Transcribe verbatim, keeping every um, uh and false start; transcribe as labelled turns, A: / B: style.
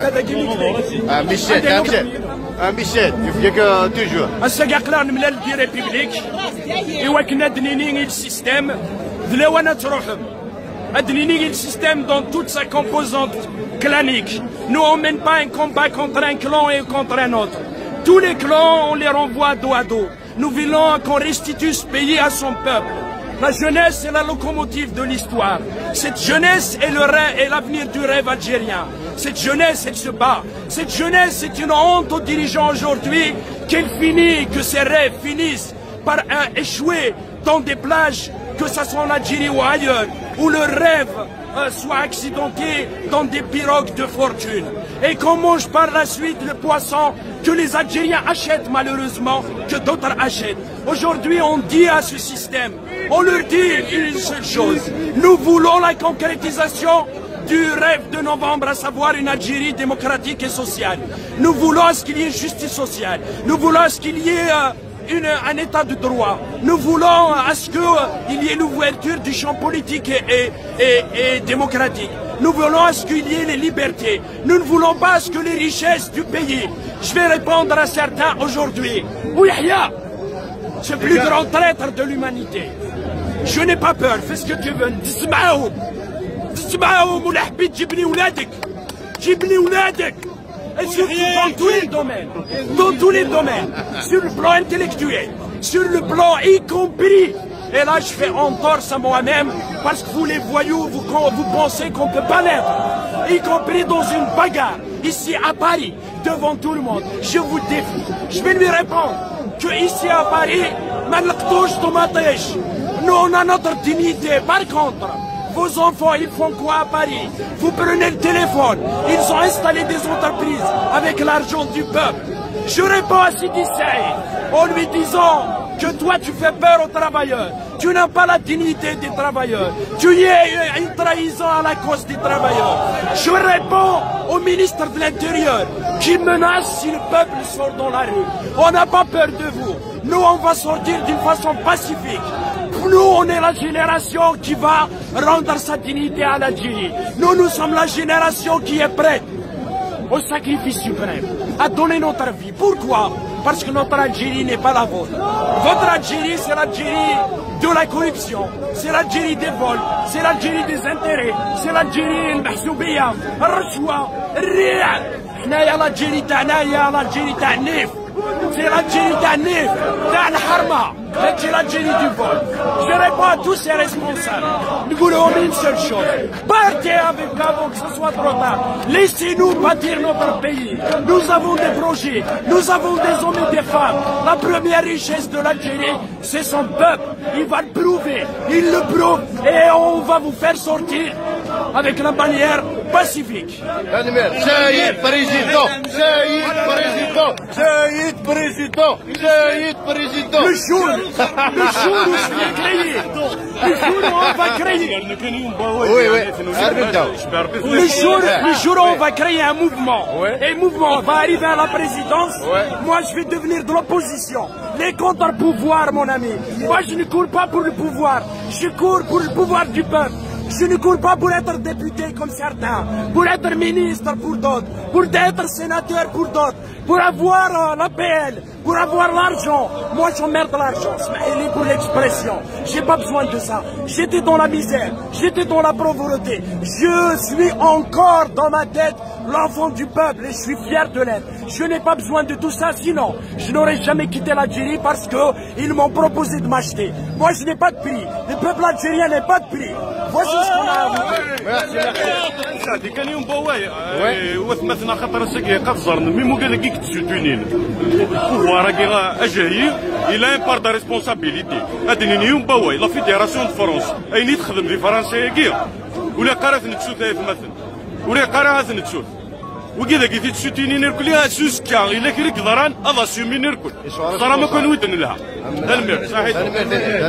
A: Michel, Michel, Michel, il y a toujours.
B: السقاقلار نملا دي ريبوبليك إوا كنا دنيني السيستème ذلا وانا تروحهم دنيني السيستème dans toute sa composante clanique. Nous on mène pas un combat contre un clan et contre un autre. Tous les clans on les renvoie dos à dos. Nous voulons qu'on restitue ce pays à son peuple. La jeunesse est la locomotive de l'histoire. Cette jeunesse est le rêve et l'avenir du rêve algérien. Cette jeunesse, elle se bat. Cette jeunesse, c'est une honte aux dirigeants aujourd'hui qu'elle finit, que ces rêves finissent par un, échouer dans des plages, que ce soit en Algérie ou ailleurs, où le rêve euh, soit accidenté dans des pirogues de fortune. Et qu'on mange par la suite le poisson que les Algériens achètent malheureusement, que d'autres achètent. Aujourd'hui, on dit à ce système, on leur dit une seule chose. Nous voulons la concrétisation du rêve de novembre, à savoir une Algérie démocratique et sociale. Nous voulons à ce qu'il y ait justice sociale. Nous voulons à ce qu'il y ait euh, une, un état de droit. Nous voulons à ce qu'il euh, y ait l'ouverture du champ politique et, et, et, et démocratique. Nous voulons à ce qu'il y ait les libertés. Nous ne voulons pas à ce que les richesses du pays. Je vais répondre à certains aujourd'hui. Ouihia, c'est le plus grand traître de l'humanité. Je n'ai pas peur, fais ce que tu veux. تسمعهم تسمعهم ولا حبيت جيبني ولادك جيبني ولادك. Et surtout dans tous les domaines, dans tous les domaines, sur le plan intellectuel, sur le plan y compris. Et là, je fais entorse à moi-même parce que vous, les voyous, vous, vous pensez qu'on ne peut pas l'être. Y compris dans une bagarre, ici à Paris, devant tout le monde. Je vous défie. Je vais lui répondre que ici à Paris, nous, on a notre dignité. Par contre, vos enfants, ils font quoi à Paris? Vous prenez le téléphone. Ils ont installé des entreprises avec l'argent du peuple. Je réponds à Sidi Saïd en lui disant que toi tu fais peur aux travailleurs. Tu n'as pas la dignité des travailleurs. Tu y es une trahison à la cause des travailleurs. Je réponds au ministre de l'Intérieur qui menace si le peuple sort dans la rue. On n'a pas peur de vous. Nous, on va sortir d'une façon pacifique. Nous, on est la génération qui va rendre sa dignité à l'Algérie. Nous, nous sommes la génération qui est prête au sacrifice suprême, à donner notre vie. Pourquoi? Parce que notre Algérie n'est pas la vôtre. Votre Algérie, c'est l'Algérie de la corruption, c'est l'Algérie des vols, c'est l'Algérie des intérêts, c'est l'Algérie المحسوبية الرشوة الريع. حنايا l'Algérie تاعنا هي l'Algérie تاع النيف. C'est l'Algérie تاع النيف تاع الحرمة. C'est l'Algérie du vol. Je réponds à tous ces responsables. Nous voulons une seule chose. Partez avec nous avant que ce soit trop tard. Laissez-nous bâtir notre pays. Nous avons des projets. Nous avons des hommes et des femmes. La première richesse de l'Algérie, c'est son peuple. Il va le prouver. Il le prouve. Et on va vous faire sortir avec la manière pacifique.
A: Saïd président, Saïd président, Saïd président, Saïd président.
B: Le jour, le jour où je vais créer, le jour où on va créer,
A: oui, oui,
B: le jour, le jour où on va créer un mouvement, et le mouvement va arriver à la présidence, moi je vais devenir de l'opposition, les contre-pouvoirs mon ami. Moi je ne cours pas pour le pouvoir, je cours pour le pouvoir du peuple. Je ne cours pas pour être député comme certains, pour être ministre pour d'autres, pour être sénateur pour d'autres, pour avoir euh, la P L, pour avoir l'argent. Moi j'emmerde l'argent, c'est pour l'expression. J'ai pas besoin de ça. J'étais dans la misère, j'étais dans la pauvreté. Je suis encore dans ma tête l'enfant du peuple et je suis fier de l'être. Je n'ai pas besoin de tout ça, sinon je n'aurais jamais quitté l'Algérie parce qu'ils m'ont proposé de m'acheter. Moi je n'ai pas de prix, le peuple algérien n'a pas de prix. Voici ce qu'on a à vous dire.
C: سعدي كان يوم بواي وثمثنا خطر سكي قفزر ميمو قال لك تسوتونين البوفوار كي اجاي الى ان بار دا ريسبونسابيليتي هادني يوم بواي لا فيدراسيون دو فرنسا ايني تخدم في فرنسا كي ولا قرات نتسوت مثلا ولا قرات نتسوت وكذا كي تسوتيني نركل يا سوسكا الا كريك ضران اضا سومي نركل صرا ما كان ودن لها المير صحيح.